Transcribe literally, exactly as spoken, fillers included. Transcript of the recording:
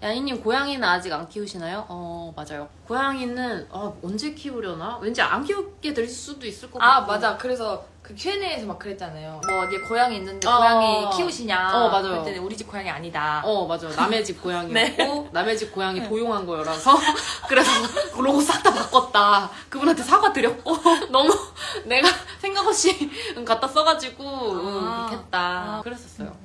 야이님 고양이는 아직 안 키우시나요? 어 맞아요. 고양이는 어, 언제 키우려나? 왠지 안 키우게 될 수도 있을 것 같고. 아 맞아. 그래서 그 큐 앤 에이에서 막 그랬잖아요. 뭐 어디에 고양이 있는데 어, 고양이 키우시냐? 어 맞아요. 그랬더니 우리 집 고양이 아니다. 어 맞아요. 남의 집 고양이였고 네. 남의 집 고양이 네. 도용한 거여라서 그래서 로고 싹 다 바꿨다. 그분한테 사과 드렸고 너무 내가 생각 없이 갖다 써가지고 아, 응, 그렇게 했다. 아. 그랬었어요.